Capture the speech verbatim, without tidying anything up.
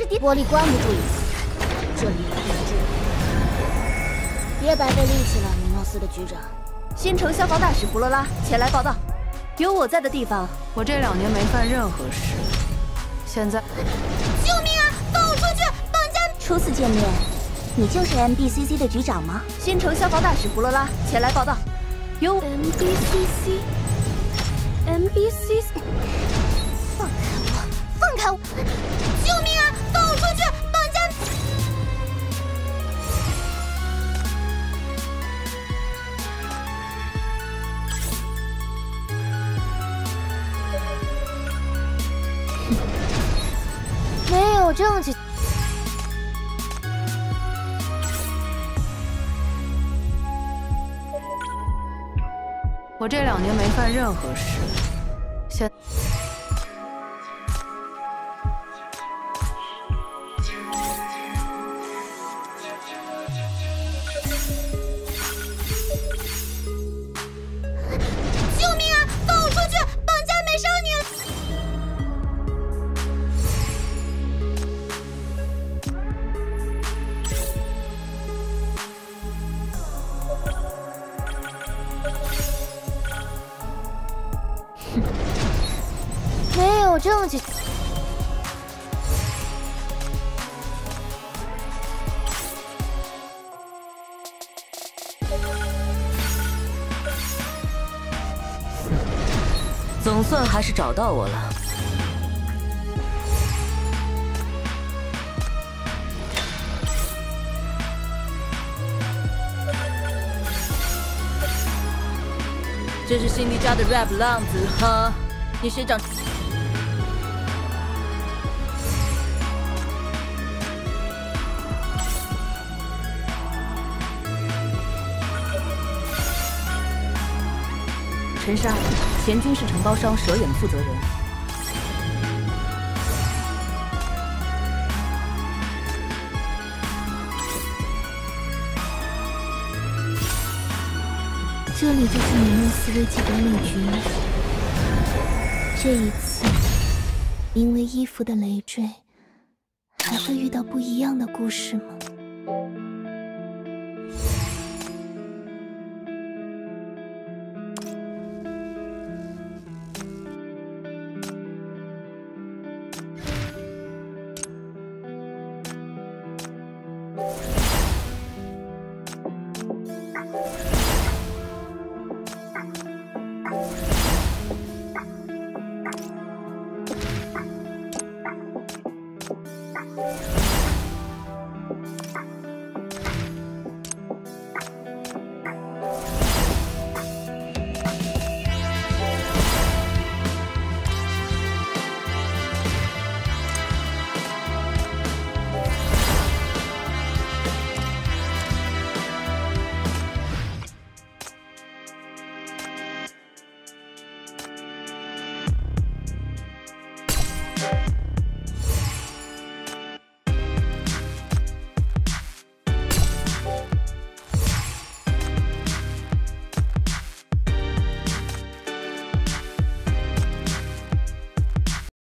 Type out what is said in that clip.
敌。 玻璃关不住一次，这里也闭不住。别白费力气了，米诺斯的局长。 新城消防大使弗罗拉前来报道，有我在的地方， 我这两年没犯任何事。现在， 救命啊！放我出去！绑架！ 初次见面，你就是 M B C C 的局长吗？ 新城消防大使弗罗拉前来报道，有 M B C C，M B C C， 放开我！放开我！ 救命啊！放我出去！绑架！ 没有证据。 我这两年没犯任何事。现。 没有证据。 总算还是找到我了。这是辛迪加的 rap 浪子哈，你学长。 陈沙，前军事承包商蛇眼负责人。 这里就是米诺斯危机管理局。这一次，因为衣服的累赘，还会遇到不一样的故事吗？